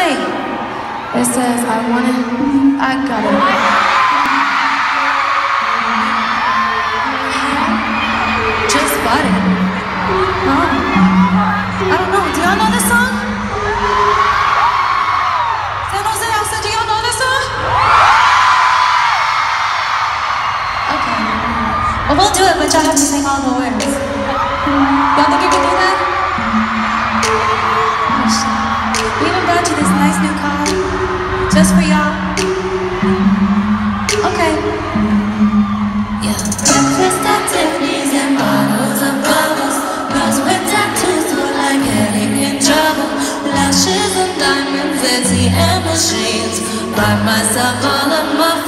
night. It says, I want it, I got it. Just bought it. Huh? I don't know. Do y'all know this song? San Jose, I said, do y'all know this song? Okay. Well, we'll do it, but y'all have to sing all the words. Y'all think you can do that? Oh, shit. We even brought you this nice new car. Just for y'all. Okay. Yeah. Breakfast at Tiffany's and bottles of bubbles. Girls with tattoos look like getting in trouble. Lashes and diamonds, ATM machines. Buy myself all of my